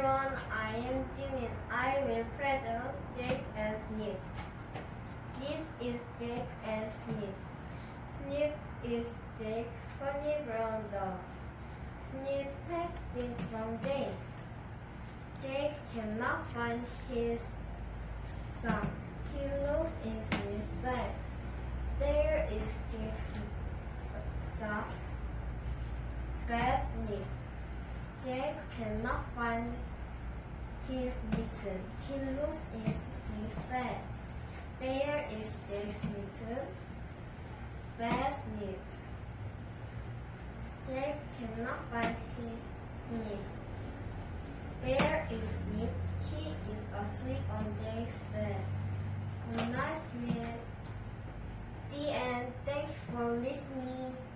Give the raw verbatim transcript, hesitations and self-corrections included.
everyone, I am Jimin. I will present Jake and Snip. This is Jake and Snip. Snip is Jake's funny brown dog. Snip takes things from Jake. Jake cannot find his sock. He looks in Snip's bag. There is Jake's sock. Bad Snip. Jake cannot find his mitten. He looks in his bag. There is Jake's mitten. Bad Snip. Jake cannot find his Snip. There is Snip. He is asleep on Jake's bed. Good night, Snip. The end. Thank you for listening.